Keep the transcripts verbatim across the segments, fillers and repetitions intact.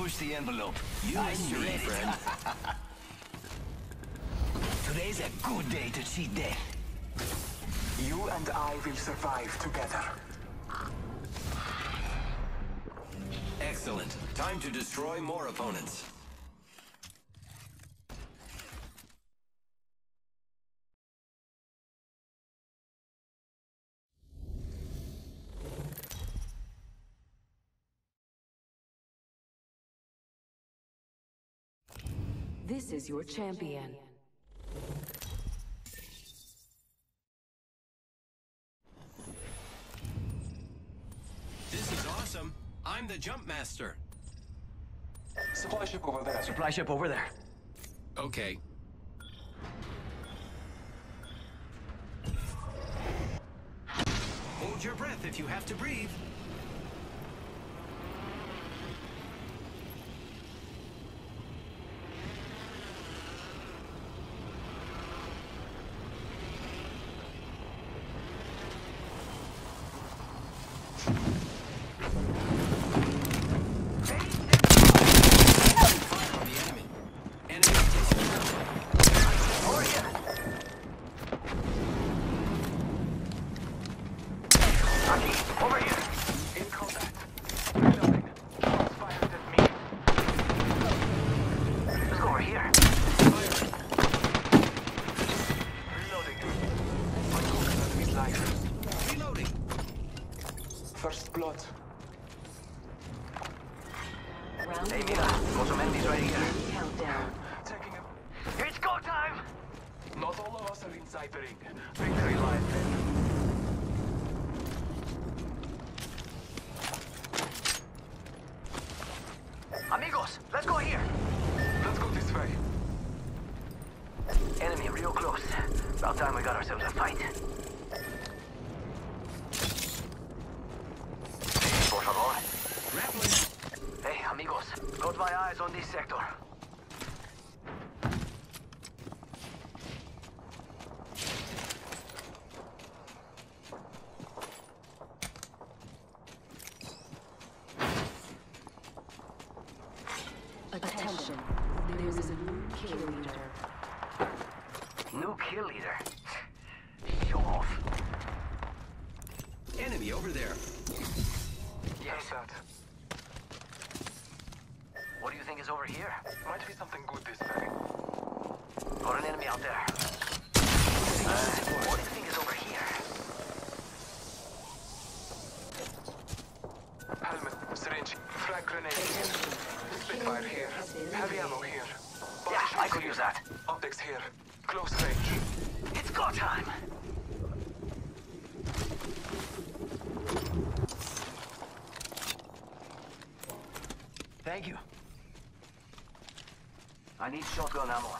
push the envelope. You I and me, friend. Today's a good day to cheat death. You and I will survive together. Excellent. Time to destroy more opponents. This is your champion. This is awesome. I'm the jump master. Supply ship over there. Supply ship over there. Okay. Hold your breath if you have to breathe. First blood. Hey, mira, got some enemies right here. Countdown. Taking a... It's go time! Not all of us are inside the ring. Victory lies there. Amigos, let's go here. Let's go this way. Enemy real close. About time we got ourselves a fight. Por favor. Grappling. Hey, amigos, got my eyes on this sector. Attention. There is a new kill leader. New kill leader. Show off. Enemy over there. Yes. That. What do you think is over here? Might be something good this way. Got an enemy out there. Uh, what do you think is over here? Helmet, syringe, frag grenade. Spitfire here. Heavy ammo here. Body Yeah, I shields could here. use that. Optics here. Close range. It's go time! Thank you. I need shotgun ammo.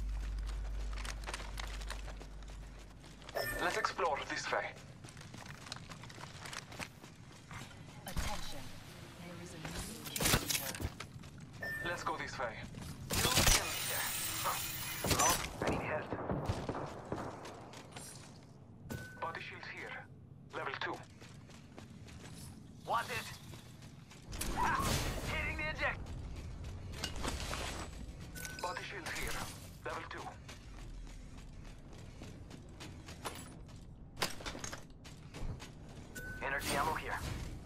Let's explore this way. Attention. There is a new kill leader. Let's go this way. No kill leader. Huh. Well, I need help. Body shields here. Level two. Want it? Ha! Hitting the eject. Body shields here. Level two. Energy ammo here.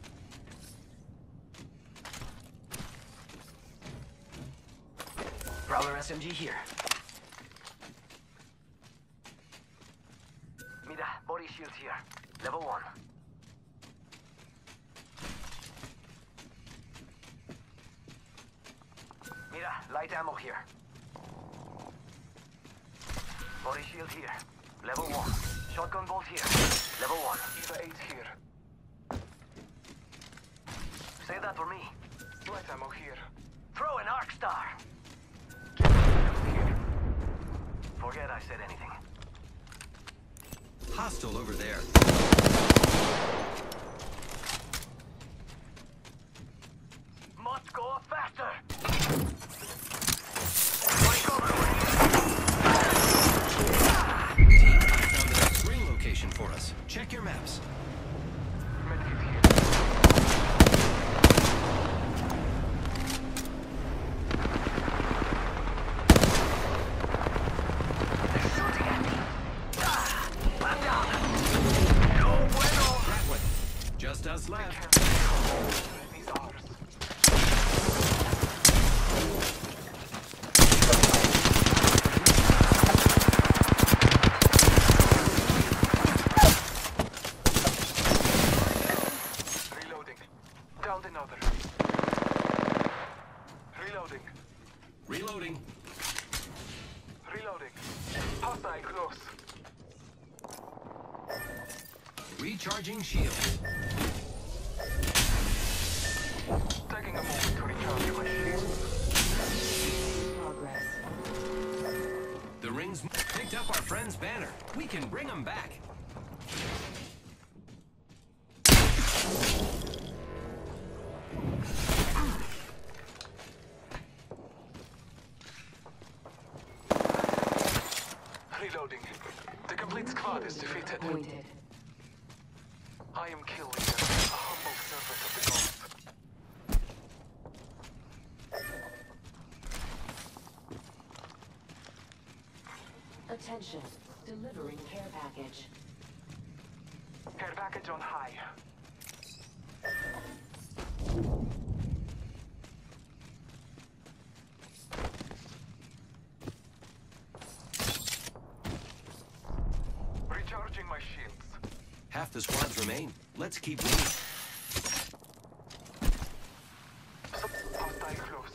Prowler S M G here. Mira, body shield here. Level one. Mira, light ammo here. Body shield here. Level one. Shotgun bolt here. Level one. Eva eight here. Save that for me. Light ammo here. Throw an arc star. Here. Forget I said anything. Hostile over there. Must go faster. Team, I found the next ring location for us. Check your maps. Medkit here. Reloading. Hostile close. Recharging shield. Taking a moment to recharge my shield. Progress. The rings picked up our friend's banner. We can bring them back. Reloading. The complete squad is defeated. Appointed. I am killing them, a humble servant of the gods. Attention. Delivering care package. Care package on high. Recharging my shields. Half the squads remain. Let's keep moving. Hostile close.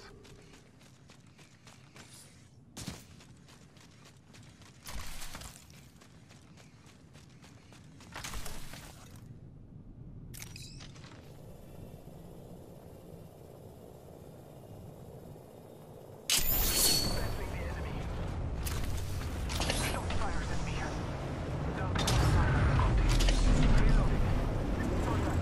Battling the enemy. Shots fired at me. Down to the side. Reloading. Contact.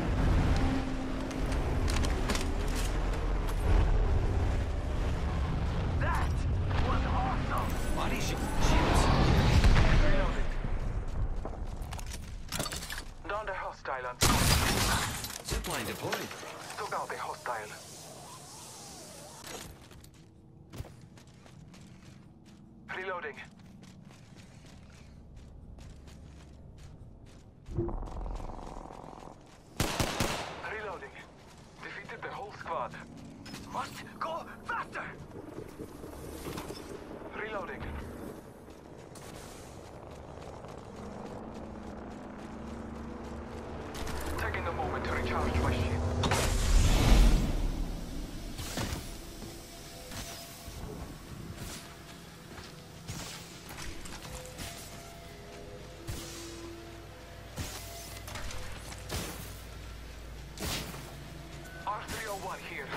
That was awesome! Body sh shields. Reloading. Down the hostile and Zipline deployed. took out the hostile. Reloading. Reloading. Defeated the whole squad. Must go faster! Reloading. Taking a moment to recharge my shield. R three oh one here.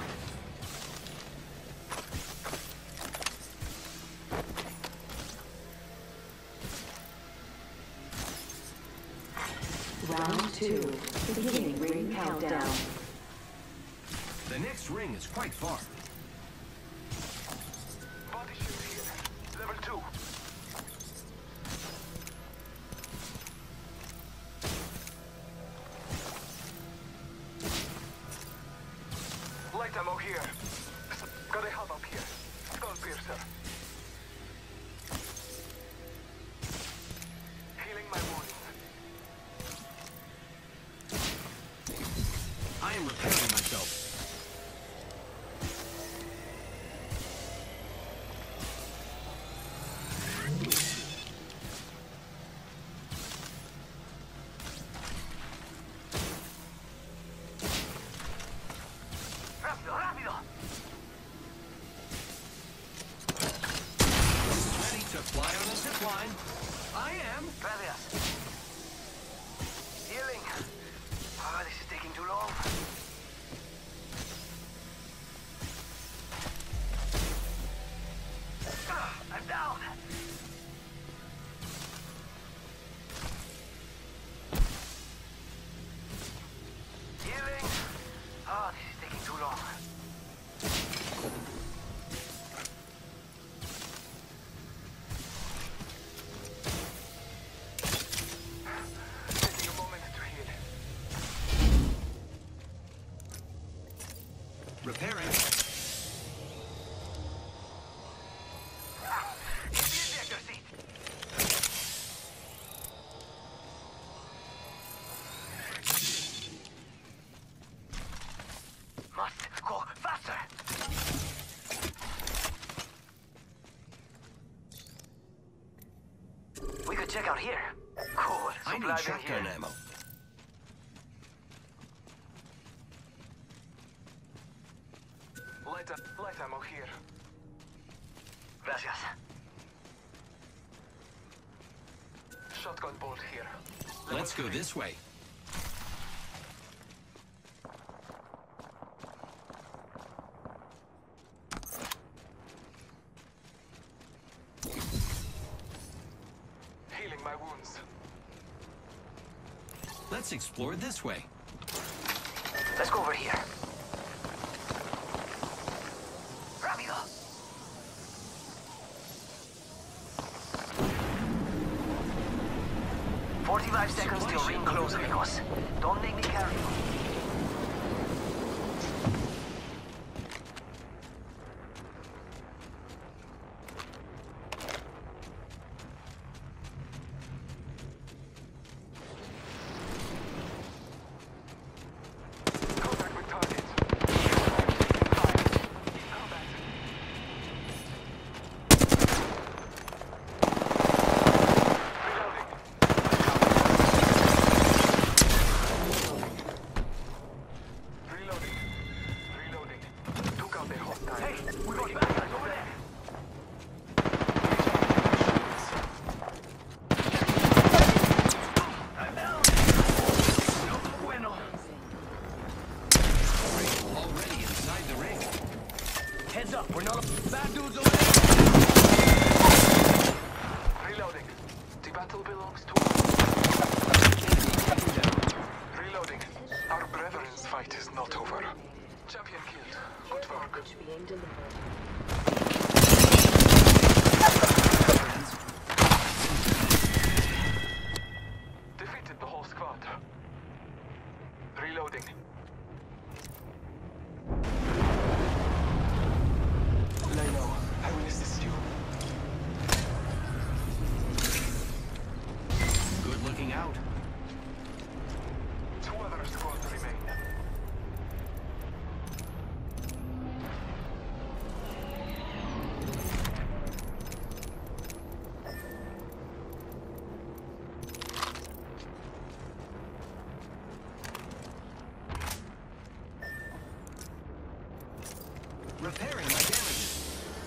Round two. Beginning ring countdown. The next ring is quite far. Body shield here. Level two. Light ammo here. Got a hub up here. Skull piercer. Healing my wounds. I am repairing myself. Rápido, rápido. Ready to fly on a zipline. I am. Gracias. Healing. Oh, this is taking too long. Ah, I'm down. Healing. Oh, this is taking too long. Taking a moment to heal. Repairing. Ah, get the ejector seat. Must go faster. We could check out here. Cool. I need Supplies in shotgun here. ammo. Light, light ammo here. Gracias. Shotgun bolt here. Let's go this way. Healing my wounds. Let's explore this way. Let's go over here. Rápido. Forty-five seconds till ring close, amigos. Don't make me carry you. Contact with target. Combat. Reloading. Reloading. Took out a hostile. Hey, we got bad guys over there. I'm down. No bueno. Already inside the ring. Heads up, we're not bad dudes over there. Reloading. The battle belongs to Reloading. Our brethren's fight is not over. Champion killed. Good work. Package being delivered. Defeated the whole squad. Reloading. Lay low. I will assist you. Good looking out. Two other squads remain. Repairing my damages.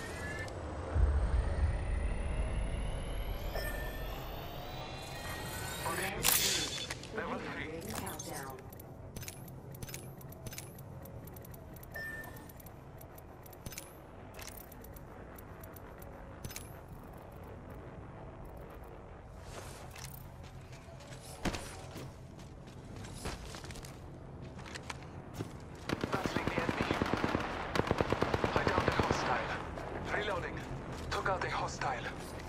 Level three. Ring countdown. Battling the enemy. I downed a hostile. Reloading. Took out a hostile.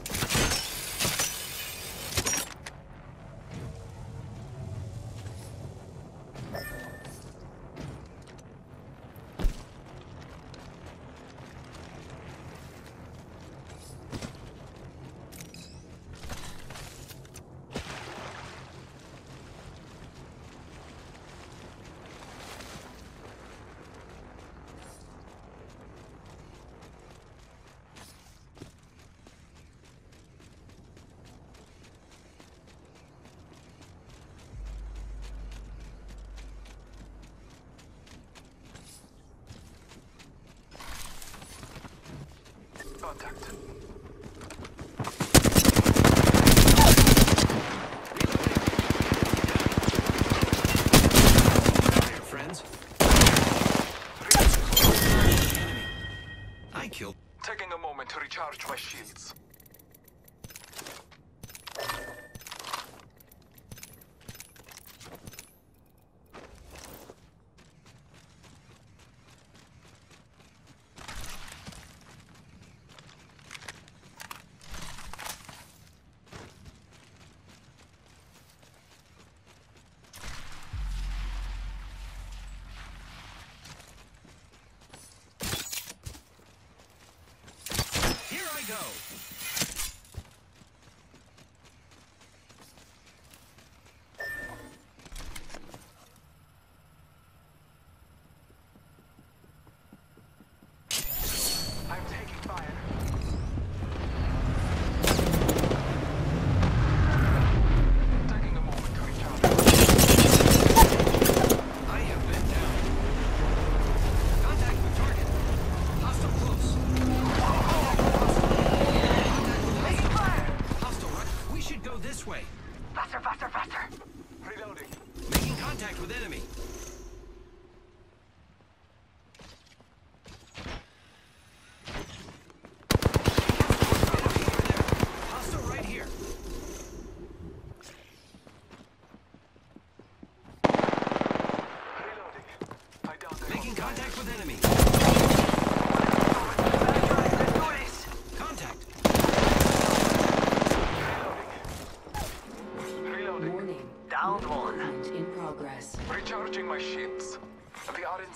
Contact. Friends. Enemy. I killed. Taking a moment to recharge my shields. Here I go. I'm taking fire. Taking a moment to recharge. I have been down. Contact with target. Hostile close.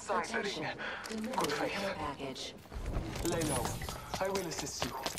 outside the ring. Attention. Good Delivery faith. care package. Lay low. I will assist you.